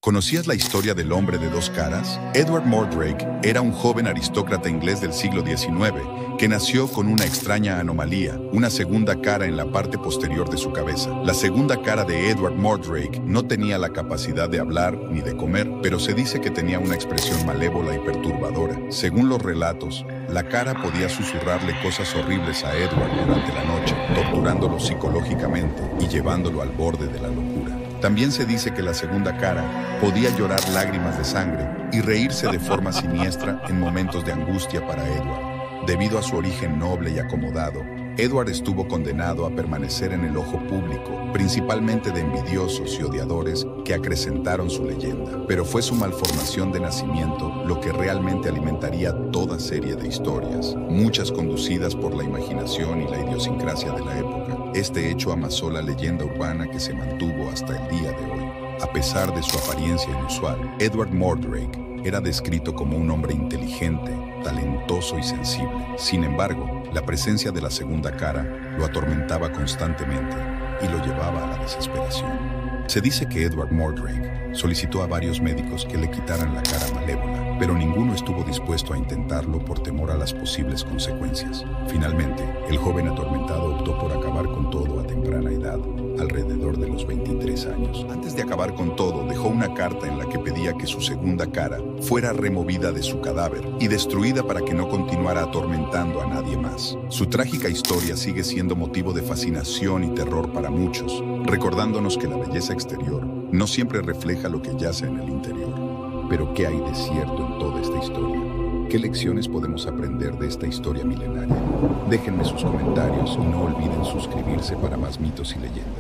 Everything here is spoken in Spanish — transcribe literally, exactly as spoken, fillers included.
¿Conocías la historia del hombre de dos caras? Edward Mordrake era un joven aristócrata inglés del siglo diecinueve que nació con una extraña anomalía, una segunda cara en la parte posterior de su cabeza. La segunda cara de Edward Mordrake no tenía la capacidad de hablar ni de comer, pero se dice que tenía una expresión malévola y perturbadora. Según los relatos, la cara podía susurrarle cosas horribles a Edward durante la noche, torturándolo psicológicamente y llevándolo al borde de la locura. También se dice que la segunda cara podía llorar lágrimas de sangre y reírse de forma siniestra en momentos de angustia para Edward. Debido a su origen noble y acomodado, Edward estuvo condenado a permanecer en el ojo público, principalmente de envidiosos y odiadores que acrecentaron su leyenda. Pero fue su malformación de nacimiento lo que realmente alimentaría toda serie de historias, muchas conducidas por la imaginación y la idiosincrasia de la época. Este hecho amasó la leyenda urbana que se mantuvo hasta el día de hoy. A pesar de su apariencia inusual, Edward Mordrake era descrito como un hombre inteligente, talentoso y sensible. Sin embargo, la presencia de la segunda cara lo atormentaba constantemente y lo llevaba a la desesperación. Se dice que Edward Mordrake solicitó a varios médicos que le quitaran la cara malévola, pero ninguno estuvo dispuesto a intentarlo por temor a las posibles consecuencias. Finalmente, el joven atormentado optó por acabar con todo a temprana edad, alrededor de los veintitrés años. Antes de acabar con todo, dejó una carta en la que pedía que su segunda cara fuera removida de su cadáver y destruida para que no continuara atormentando a nadie más. Su trágica historia sigue siendo motivo de fascinación y terror para muchos, recordándonos que la belleza exterior no siempre refleja lo que yace en el interior. Pero ¿qué hay de cierto en toda esta historia? ¿Qué lecciones podemos aprender de esta historia milenaria? Déjenme sus comentarios y no olviden suscribirse para más mitos y leyendas.